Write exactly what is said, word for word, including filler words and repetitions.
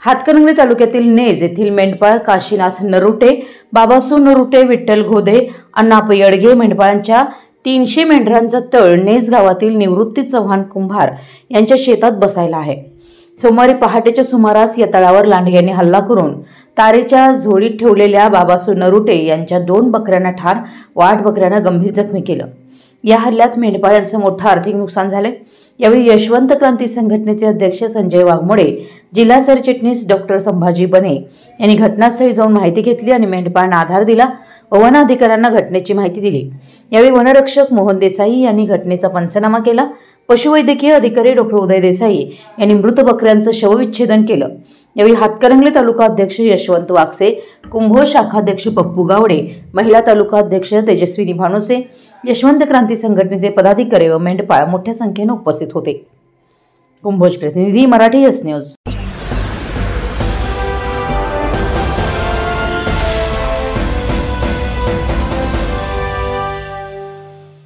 हातकणंगले तालुक्यातील नेज येथील मेंढपाळ काशीनाथ नरुटे, बाबासू नरुटे, विठ्ठल घोदे, अण्णाप येडगे मेंढपाळांच्या तीनशे मेंढरांचा तळ नेज गावातील निवृत्ती चव्हाण कुंभार यांच्या शेतात बसायला आहे। सोमवारी पहाटेच्या सुमारास या तळावर लांडग्याने हल्ला करून तारेच्या झोळीत ठेवलेल्या बाबासू नरुटे यांच्या दोन बकऱ्यांना ठार व आठ बकऱ्यांना गंभीर जखमी केलं। या हल्ल्यात मेंढपाळांचं मोठं आर्थिक नुकसान झाले। यावेळी यशवंत क्रांती संघटनेचे अध्यक्ष संजय वाघमोडे, जिल्हा सरचिटणीस डॉक्टर संभाजी बने यांनी घटनास्थळी जाऊन माहिती घेतली आणि मेंढपाळांना आधार दिला व वन अधिकाऱ्यांना घटनेची माहिती दिली। यावेळी वनरक्षक मोहन देसाई यांनी घटनेचा पंचनामा केला। पशुवैद्यकीय अधिकारी डॉक्टर उदय देसाई यांनी मृत बकऱ्यांचं शवविच्छेदन केलं। यावेळी हातकणंगले तालुका अध्यक्ष यशवंत वागसे, कुंभोज शाखाध्यक्ष पप्पू गावडे, महिला तालुका अध्यक्ष तेजस्विनी भानुसे, यशवंत क्रांती संघटनेचे पदाधिकारी व मेंढपाळ मोठ्या संख्येने उपस्थित होते। कुंभोज प्रतिनिधी, मराठी एस न्यूज।